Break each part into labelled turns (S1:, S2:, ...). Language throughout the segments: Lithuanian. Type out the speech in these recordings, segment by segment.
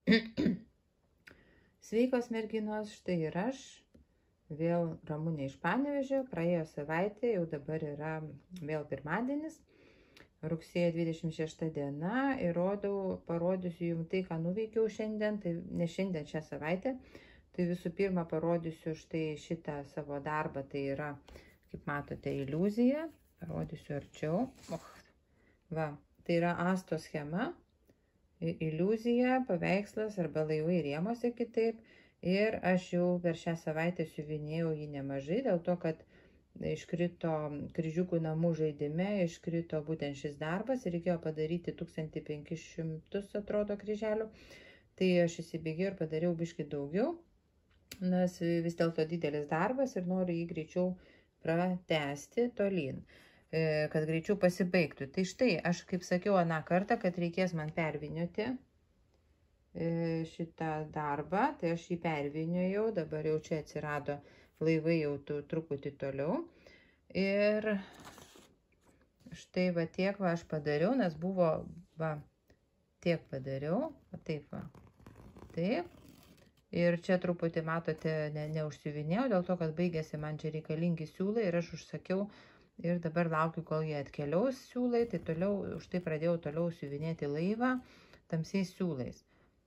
S1: Sveikos merginos, štai ir aš, vėl Ramunė iš Panevėžio, praėjo savaitė, jau dabar yra vėl pirmadienis, rugsėjo 26 diena ir parodysiu jums tai, ką nuveikiau šiandien, tai ne šiandien, šią savaitę. Tai visų pirma parodysiu štai šitą savo darbą, tai yra, kaip matote, iliuzija, parodysiu arčiau. Va, tai yra Asto schema. Iliuzija, paveikslas arba laivai rėmose kitaip. Ir aš jau per šią savaitę siuvinėjau jį nemažai, dėl to, kad iškrito kryžiukų namų žaidime, iškrito būtent šis darbas ir reikėjo padaryti 1500, atrodo, kryželių. Tai aš įsibėgėjau ir padariau biškį daugiau, nes vis dėlto didelis darbas ir noriu jį greičiau pratęsti tolyn, kad greičiau pasibaigtų. Tai štai, aš kaip sakiau aną kartą, kad reikės man pervynioti šitą darbą, tai aš jį pervyniojau, dabar jau čia atsirado laivai jau truputį toliau. Ir štai va tiek va aš padariau, nes buvo, va, tiek padariau, va taip va, taip. Ir čia truputį, matote, neužsiuvinėjau, dėl to, kad baigėsi man čia reikalingi siūlai ir aš užsakiau ir dabar laukiu, kol jie atkeliaus siūlai, tai toliau, už tai pradėjau toliau siuvinėti laivą tamsiais siūlais.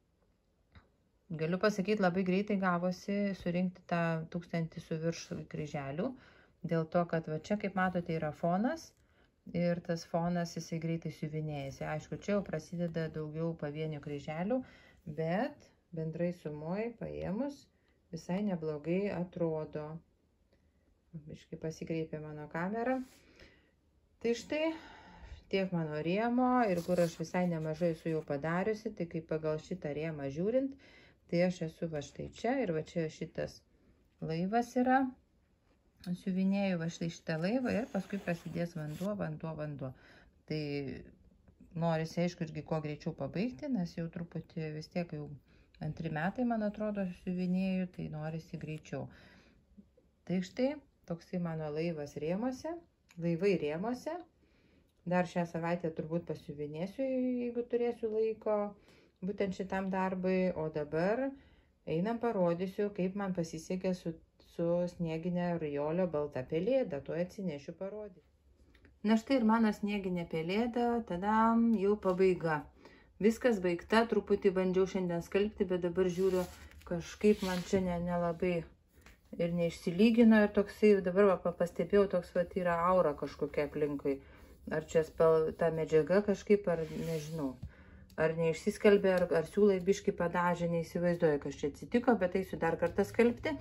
S1: Galiu pasakyti, labai greitai gavosi surinkti tą 1000 su virš kryželių, dėl to, kad va čia, kaip matote, yra fonas ir tas fonas jisai greitai siuvinėjasi. Aišku, čia jau prasideda daugiau pavienių kryželių, bet bendrai sumoj paėmus visai neblogai atrodo. Biškai pasikreipė mano kamera. Tai štai tiek mano rėmo ir kur aš visai nemažai esu jau padariusi, tai kaip pagal šitą rėmą žiūrint, tai aš esu va štai čia ir va čia šitas laivas yra. Siuvinėjau va štai šitą laivą ir paskui prasidės vanduo. Tai norisi, aišku, irgi kuo greičiau pabaigti, nes jau truputį vis tiek jau 2 metai, man atrodo, siuvinėjau, tai norisi greičiau. Tai štai, toksai mano laivas rėmose, laivai rėmose. Dar šią savaitę turbūt pasiuvinėsiu, jeigu turėsiu laiko, būtent šitam darbui. O dabar einam parodysiu, kaip man pasisekė su snieginė Rajolio balta pelėda. Tuo atsinešiu parodyti. Na štai ir mano snieginė pelėda, tadam, jau pabaiga. Viskas baigta, truputį bandžiau šiandien skalbti, bet dabar žiūriu, kažkaip man čia nelabai ir neišsilygino ir toksai, dabar va, pastebėjau, toks va, yra aura kažkokia aplinkui. Ar čia ta medžiaga kažkaip, ar nežinau, ar neišsiskalbė, ar siūlai biškai padažė, neįsivaizduoju, kas čia atsitiko, bet eisiu dar kartą skalbti.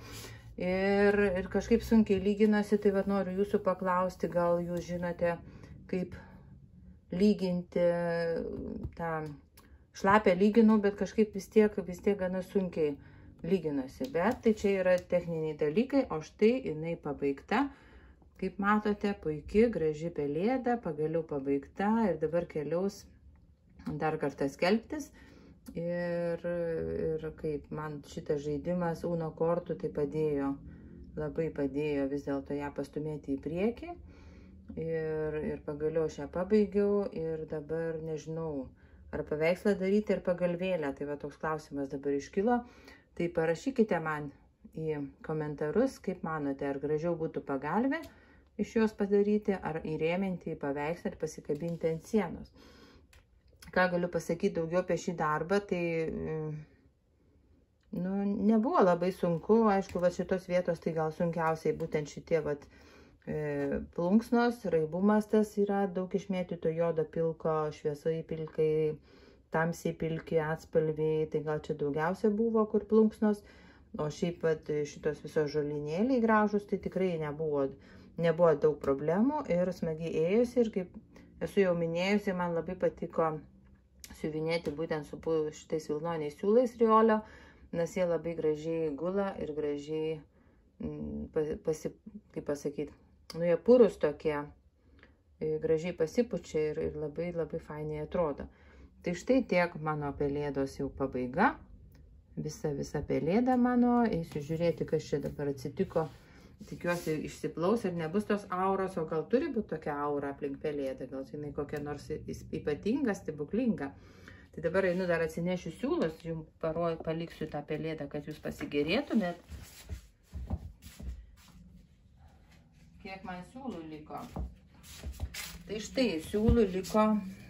S1: Ir kažkaip sunkiai lyginosi, tai va, noriu jūsų paklausti, gal jūs žinote, kaip lyginti tą šlapę lyginau, bet kažkaip vis tiek gana sunkiai lyginosi. Bet tai čia yra techniniai dalykai, o štai jinai pabaigta. Kaip matote, puikiai, graži pelėda, pagaliau pabaigta ir dabar keliaus dar kartą skelbtis. Ir kaip man šitas žaidimas Uno kortų tai padėjo, labai padėjo vis dėlto ją pastumėti į priekį. Ir pagaliau aš ją pabaigiau ir dabar nežinau, ar paveikslą daryti, ar pagalvėlę. Tai va toks klausimas dabar iškilo. Tai parašykite man į komentarus, kaip manote, ar gražiau būtų pagalvę iš jos padaryti, ar įrėminti į paveikslą ir pasikabinti ant sienos. Ką galiu pasakyti daugiau apie šį darbą, tai nebuvo labai sunku. Aišku, va šitos vietos tai gal sunkiausiai būtent šitie va plunksnos, raibumas tas yra, daug išmėtyto jodo pilko, šviesai pilkai, tamsiai pilki atspalviai, tai gal čia daugiausia buvo, kur plunksnos, o šiaip vat, šitos visos žolinėliai gražus, tai tikrai nebuvo daug problemų ir smagiai ėjosi ir kaip esu jau minėjusi, man labai patiko siuvinėti būtent su šitais vilnoniais siūlais Rajolio, nes jie labai gražiai gula ir gražiai, kaip pasakyti, jie purus tokie, gražiai pasipučia ir labai fainiai atrodo. Tai štai tiek mano pelėdos jau pabaiga, visa pelėda mano, eisiu žiūrėti, kas čia dabar atsitiko, tikiuosi išsiplaus ir nebus tos auros, o gal turi būti tokia aura aplink pelėdą, gal jinai kokia nors ypatinga, stebuklinga. Tai Tai dabar einu dar atsinešiu siūlus, jums paliksiu tą pelėdą, kad jūs pasigėrėtumėt. Kiek man siūlų liko? Tai štai, siūlų liko,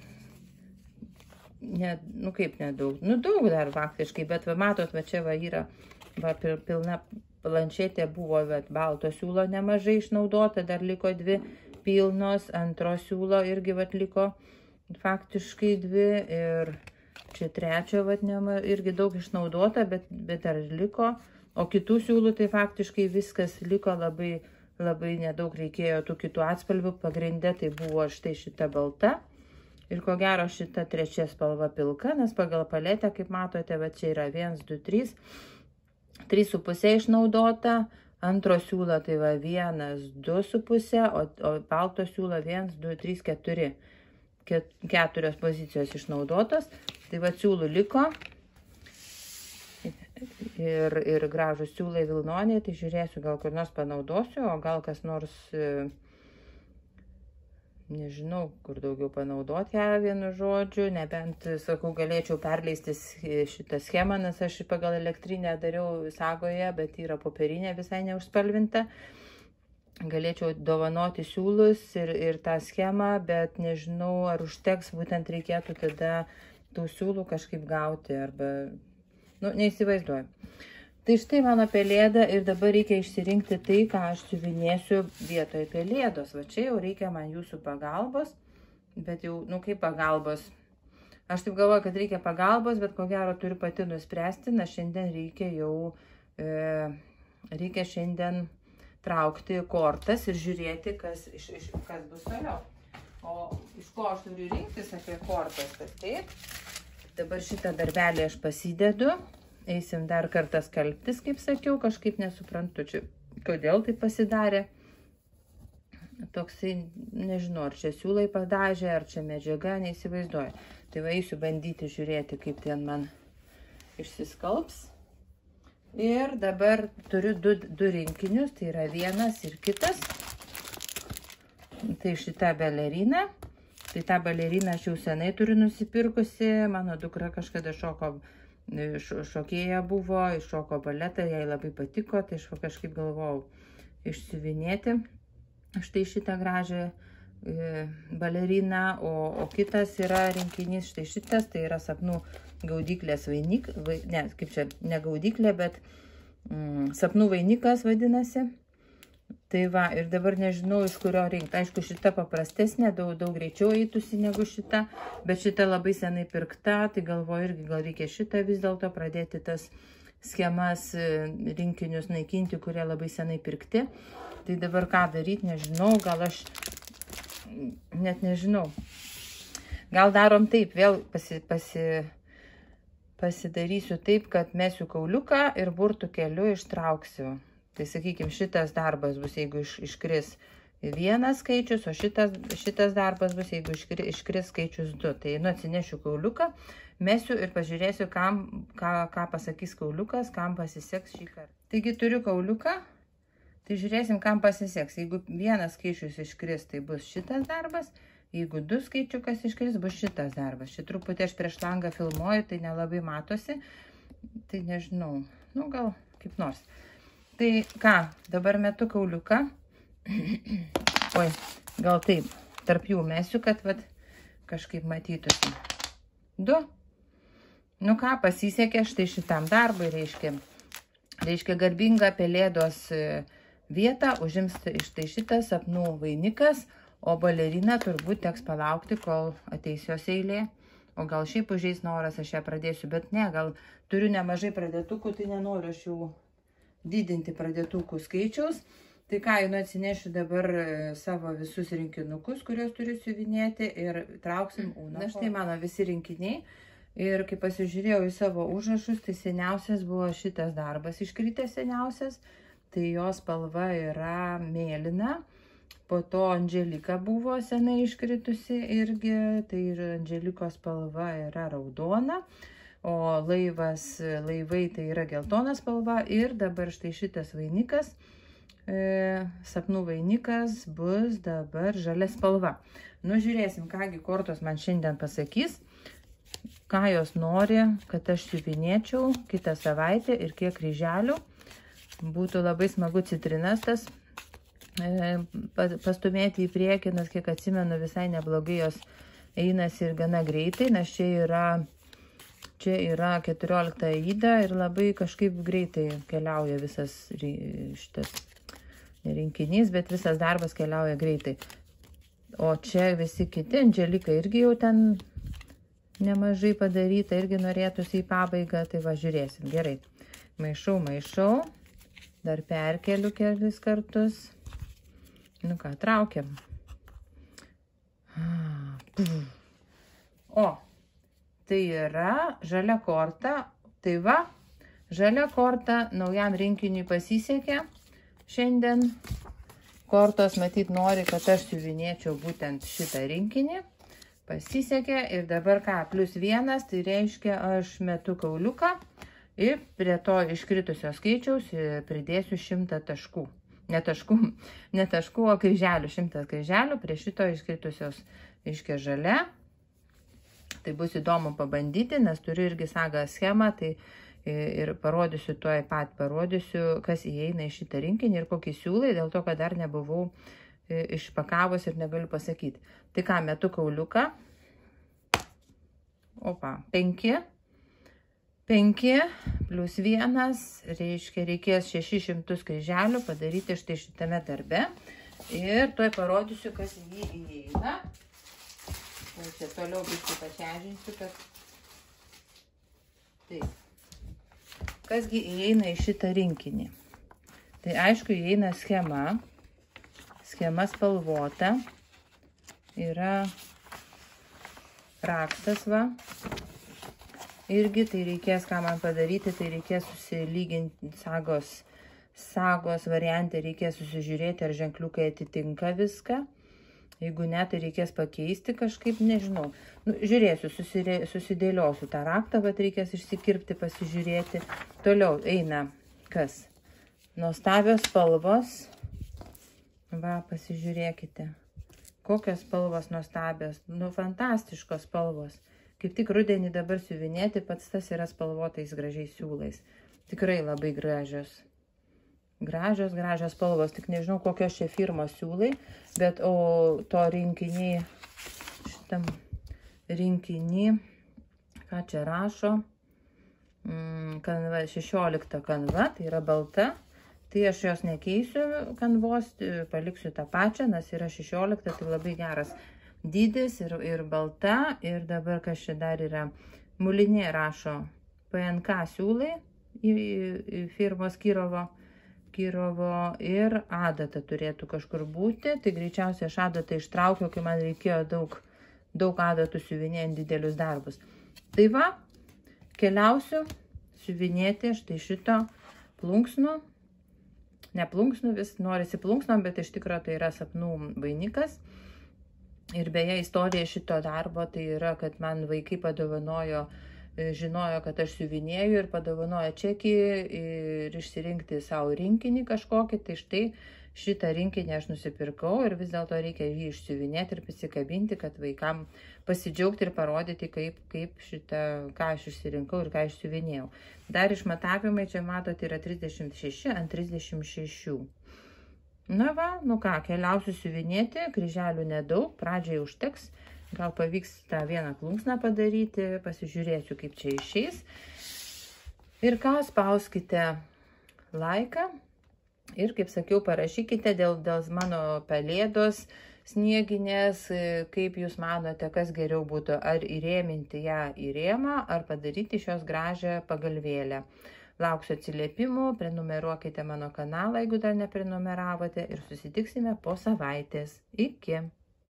S1: nu kaip nedaug, nu daug dar faktiškai, bet va matot, va čia va yra, va pilna planšetė buvo, bet balto siūlo nemažai išnaudota, dar liko 2 pilnos, antro siūlo irgi va liko faktiškai 2 ir čia trečio va irgi daug išnaudota, bet dar liko, o kitų siūlų tai faktiškai viskas liko labai nedaug reikėjo tų kitų atspalvių, pagrinde tai buvo štai šita balta ir ko gero šita trečia spalva pilka, nes pagal paletę, kaip matote, va čia yra 1, 2, 3, 3,5 išnaudota, antro siūlo tai va 1, 2,5, o balto siūlo 1, 2, 3, 4. 4 pozicijos išnaudotos, tai va siūlų liko ir gražus siūlai vilnoniai, tai žiūrėsiu, gal kur nors panaudosiu, o gal kas nors, nežinau, kur daugiau panaudoti ją vienu žodžiu, nebent, sakau, galėčiau perleisti šitą schemą, nes aš pagal elektrinę dariau sagoje, bet yra popierinė visai neužspalvinta. Galėčiau dovanoti siūlus ir tą schemą, bet nežinau, ar užteks, būtent reikėtų tada tų siūlų kažkaip gauti, arba, nu, neįsivaizduoju. Tai štai mano pelėda ir dabar reikia išsirinkti tai, ką aš siuvinėsiu vietoj pelėdos. Va čia jau reikia man jūsų pagalbos, bet jau, nu kaip pagalbos. Aš taip galvoju, kad reikia pagalbos, bet ko gero turiu pati nuspręsti, nes šiandien reikia jau, reikia šiandien traukti kortas ir žiūrėti, kas bus toliau. O iš ko aš turiu rinktis apie kortas, tai taip. Dabar šitą darbelį aš pasidedu. Eisim dar kartą skalbtis, kaip sakiau, kažkaip nesuprantu, čia, kodėl tai pasidarė. Toksai, nežinau, ar čia siūlai padažė, ar čia medžiaga, neįsivaizduoju. Tai va, eisiu bandyti žiūrėti, kaip ten man išsiskalbs. Ir dabar turiu 2 rinkinius, tai yra vienas ir kitas. Tai šita balerina. Tai tą baleriną aš jau senai turiu nusipirkusi. Mano dukra kažkada šokėja buvo, iššoko baletą, jai labai patiko, tai aš kažkaip galvojau išsiuvinėti štai šitą gražią baleriną, o kitas yra rinkinys, štai šitas, tai yra sapnų gaudyklės vainikas, ne, kaip čia, ne gaudyklė, bet sapnų vainikas vadinasi. Tai va, ir dabar nežinau, iš kurio rinkti. Aišku, šita paprastesnė, daug greičiau eitusi negu šita, bet šita labai senai pirkta, tai galvoju irgi gal reikia šitą vis dėlto pradėti tas schemas, rinkinius naikinti, kurie labai senai pirkti. Tai dabar ką daryti, nežinau, gal aš net nežinau. Gal darom taip, vėl pasidarysiu taip, kad mesiu kauliuką ir burtų keliu ištrauksiu. Tai sakykime, šitas darbas bus, jeigu iškris vienas skaičius, o šitas darbas bus, jeigu iškris skaičius 2. Tai atsinešiu kauliuką, mesiu ir pažiūrėsiu, ką pasakys kauliukas, kam pasiseks šį kartą. Taigi turiu kauliuką, tai žiūrėsim, kam pasiseks. Jeigu vienas skaičius iškris, tai bus šitas darbas, jeigu 2 skaičiukas iškris, bus šitas darbas. Šį truputį aš prieš langą filmuoju, tai nelabai matosi, tai nežinau, nu gal kaip nors. Tai ką, dabar metu kauliuką. Oi, gal taip, tarp jų mesiu, kad vat, kažkaip matytųsi. 2. Nu ką, pasisekė štai šitam darbui, reiškia garbingą pelėdos vietą užims štai šitas sapnų vainikas, o baleriną turbūt teks palaukti, kol ateis jos eilė. O gal šiaip užeis noras, aš ją pradėsiu, bet ne, gal turiu nemažai pradėtukų, tai nenoriu aš jų didinti pradėtukų skaičiaus. Tai ką, atsinešiu dabar savo visus rinkinukus, kuriuos turiu siuvinėti ir trauksim ūną. Na štai mano visi rinkiniai. Ir kai pasižiūrėjau į savo užrašus, tai seniausias buvo šitas darbas iškritęs seniausias. Tai jos spalva yra mėlyna. Po to Andželika buvo senai iškritusi irgi. Tai ir Andželikos spalva yra raudona. O laivai tai yra geltona spalva ir dabar štai šitas vainikas, sapnų vainikas bus dabar žalia spalva. Nu žiūrėsim, kągi kortos man šiandien pasakys. ką jos nori, kad aš siuvinėčiau kitą savaitę ir kiek kryželių. Būtų labai smagu citrinas tas pastumėti į priekį, nes kiek atsimenu, visai neblogai jos einasi ir gana greitai, nes čia yra 14 Aida ir labai kažkaip greitai keliauja visas šitas rinkinys, bet visas darbas keliauja greitai. O čia visi kiti, Andželika irgi jau ten nemažai padaryta, irgi norėtųsi į pabaigą, tai va, žiūrėsim. Gerai, maišau, dar perkeliu kelis kartus. Nu ką, traukiam. O, tai yra žalia korta. Tai va, žalia korta naujam rinkiniui pasisekė šiandien. Kortos matyt nori, kad aš siuvinėčiau būtent šitą rinkinį. Pasisekė ir dabar ką, +1, tai reiškia aš metu kauliuką ir prie to iškritusio skaičiaus pridėsiu 100 taškų. Ne taškų, o kryželių, 100 kryželių prie šito iškritusios iškia žalia. Tai bus įdomu pabandyti, nes turiu irgi sagą schemą, tai ir parodysiu, tuoj pat parodysiu, kas įeina į šitą rinkinį ir kokį siūlai, dėl to, kad dar nebuvau išpakavus ir negaliu pasakyti. Tai ką, metu kauliuką. Opa, 5 +1, reiškia, reikės 600 kryželių padaryti štai šitame darbe. Ir tuoj parodysiu, kas į jį įeina. Čia toliau biškai pačiažinsiu, kad... Taip. Kasgi įeina į šitą rinkinį? Tai aišku, įeina schema. Schema spalvota. Yra raktas, va. Irgi tai reikės, ką man padaryti, tai reikės susilyginti sagos variantą, reikės susižiūrėti, ar ženkliukai atitinka viską. Jeigu ne, tai reikės pakeisti kažkaip, nežinau. Nu, žiūrėsiu, susidėliosiu tą raktą, bet reikės išsikirpti, pasižiūrėti. Toliau eina kas? Nuostabios spalvos. Va, pasižiūrėkite. Kokios spalvos nuostabios. Nu, fantastiškos spalvos. Kaip tik rudenį dabar siuvinėti, pats tas yra spalvotais gražiais siūlais. Tikrai labai gražios. Gražios spalvos, tik nežinau kokios čia firmos siūlai, bet to rinkinį, šitam rinkinį, ką čia rašo, kanva, 16 kanva, tai yra balta, tai aš jos nekeisiu kanvos, paliksiu tą pačią, nes yra 16, tai labai geras dydis ir balta, ir dabar kas čia dar yra, Mulinė rašo PNK siūlai į firmos Kirovo ir adata turėtų kažkur būti, tai greičiausiai aš adatą ištraukiau, kai man reikėjo daug adatų siuvinėjant didelius darbus. Tai va, keliausiu siuvinėti štai šito plunksnų, ne plunksnų, vis norisi plunksnom, bet iš tikrųjų tai yra sapnų vainikas. Ir beje, istorija šito darbo tai yra, kad man vaikai padovanojo, žinojo, kad aš siuvinėju ir padovanojo čekį ir išsirinkti savo rinkinį kažkokį. Tai štai šitą rinkinį aš nusipirkau ir vis dėlto reikia jį išsiuvinėti ir pasikabinti, kad vaikam pasidžiaugti ir parodyti, ką aš išsirinkau ir ką išsiuvinėjau. Dar išmatavimai čia matote yra 36 ant 36. Na va, nu ką, keliausiu siuvinėti, kryželių nedaug, pradžiai užteks, gal pavyks tą vieną plunksną padaryti, pasižiūrėsiu, kaip čia išeis. Ir ką, spauskite laiką ir, kaip sakiau, parašykite dėl mano pelėdos snieginės, kaip jūs manote, kas geriau būtų, ar įrėminti ją į rėmą, ar padaryti šios gražią pagalvėlę. Lauksiu atsiliepimų, prenumeruokite mano kanalą, jeigu dar neprenumeravote, ir susitiksime po savaitės. Iki!